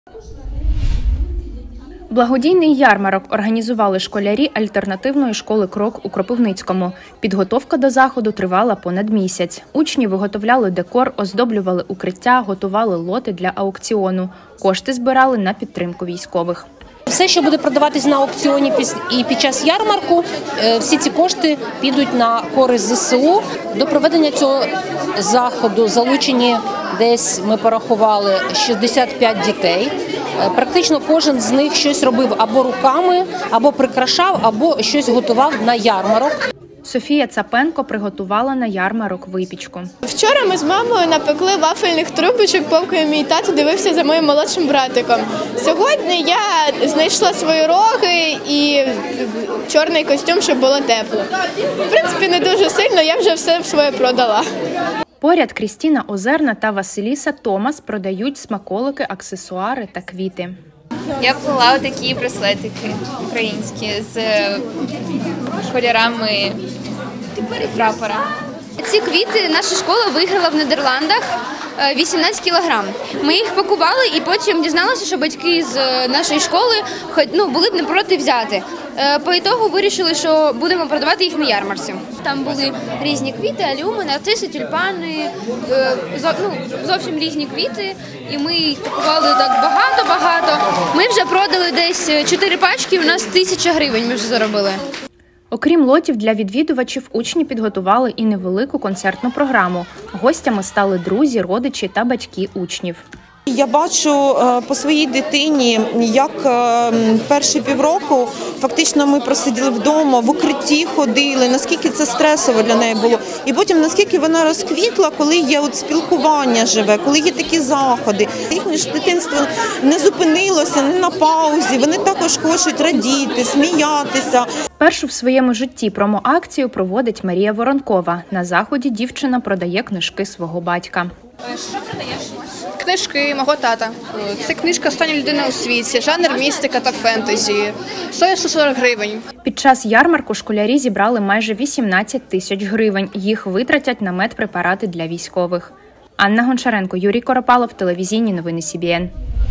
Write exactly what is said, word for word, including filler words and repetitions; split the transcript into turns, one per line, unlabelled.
Благодійний ярмарок організували школярі альтернативної школи «Крок» у Кропивницькому. Підготовка до заходу тривала понад місяць. Учні виготовляли декор, оздоблювали укриття, готували лоти для аукціону. Кошти збирали на підтримку військових.
Все, що буде продаватись на аукціоні і під час ярмарку, всі ці кошти підуть на користь зе се у. До проведення цього заходу залучені десь, ми порахували, шістдесят п'ять дітей. Практично кожен з них щось робив або руками, або прикрашав, або щось готував на ярмарок.
Софія Цапенко приготувала на ярмарок випічку.
Вчора ми з мамою напекли вафельних трубочок, поки мій тато дивився за моїм молодшим братиком. Сьогодні я знайшла свої роги і чорний костюм, щоб було тепло. В принципі, не дуже сильно, я вже все своє продала.
Поряд Крістіна Озерна та Василіса Томас продають смаколики, аксесуари та квіти.
Я плела такі браслетики українські з кольорами прапора.
Ці квіти наша школа виграла в Нідерландах вісімнадцять кілограм. Ми їх пакували і потім дізналися, що батьки з нашої школи ну, були б не проти взяти. По ітогу вирішили, що будемо продавати їх на ярмарці. Там були різні квіти, алюми, нарциси, тюльпани, ну, зовсім різні квіти. І ми їх пакували так багато-багато. Ми вже продали десь чотири пачки, у нас тисяча гривень ми вже заробили.
Окрім лотів для відвідувачів, учні підготували і невелику концертну програму. Гостями стали друзі, родичі та батьки учнів.
Я бачу по своїй дитині, як перші півроку фактично ми просиділи вдома, в укритті ходили, наскільки це стресово для неї було. І потім наскільки вона розквітла, коли є от спілкування живе, коли є такі заходи. Їхнє ж дитинство не зупинилося, не на паузі, вони також хочуть радіти, сміятися.
Першу в своєму житті промо-акцію проводить Марія Воронкова. На заході дівчина продає книжки свого батька.
Що продаєш? Книжки мого тата. Це книжка «Остання людина у світі», жанр містика та фентезі. Стоїть сто сорок гривень.
Під час ярмарку школярі зібрали майже вісімнадцять тисяч гривень. Їх витратять на медпрепарати для військових. Анна Гончаренко, Юрій Коропалов, телевізійні новини Сі Бі Ен.